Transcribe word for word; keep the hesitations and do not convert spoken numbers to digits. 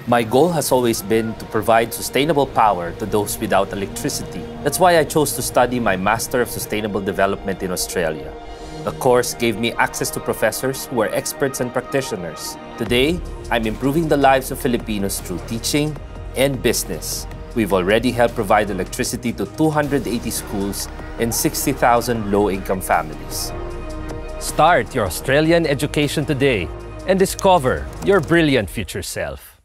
My goal has always been to provide sustainable power to those without electricity. That's why I chose to study my Master of Sustainable Development in Australia. The course gave me access to professors who are experts and practitioners. Today, I'm improving the lives of Filipinos through teaching and business. We've already helped provide electricity to two hundred eighty schools and sixty thousand low-income families. Start your Australian education today and discover your brilliant future self.